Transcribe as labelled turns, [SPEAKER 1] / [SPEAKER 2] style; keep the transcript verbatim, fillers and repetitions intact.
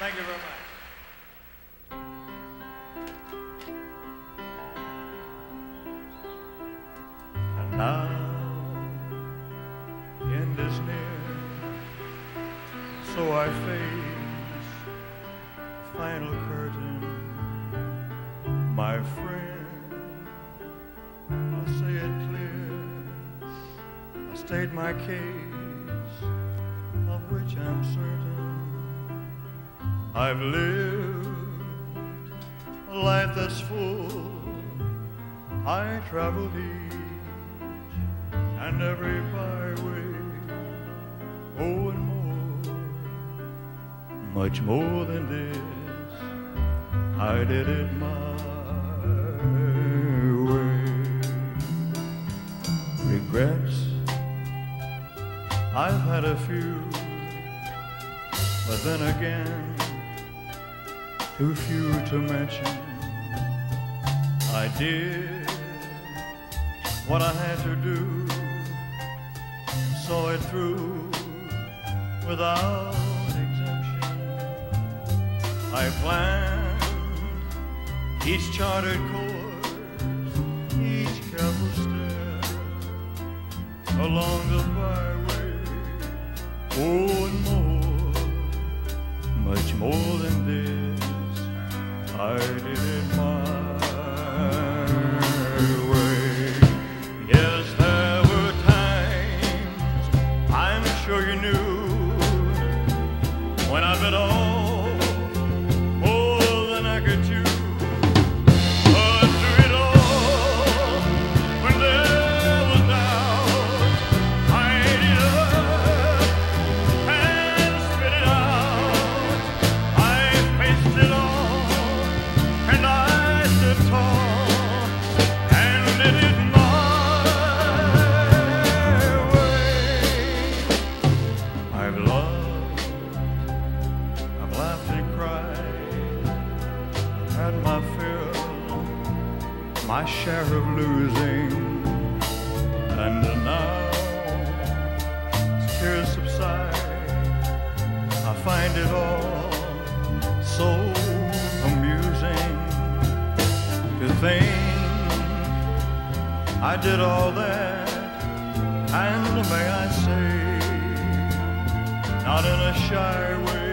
[SPEAKER 1] Thank you very much. And now, the end is near, so I face the final curtain. My friend, I'll say it clear, I'll state my case, of which I'm certain. I've lived a life that's full. I traveled each and every byway, oh, and more, much more than this, I did it my way. Regrets, I've had a few, but then again, too few to mention. I did what I had to do, saw it through without exemption. I planned each charted course, each careful step along the byway, oh, and more, much more than this, I did it my way. Yes, there were times, I'm sure you knew, when I bit off more than I could chew. But through it all, when there was doubt, I ate it up and spit it out. I faced it all. And I stood tall and did it my way. I've loved, I've laughed and cried, I've had my fill, my share of losing, and now as tears subside, I find it all so amusing to think I did all that, and may I say, not in a shy way.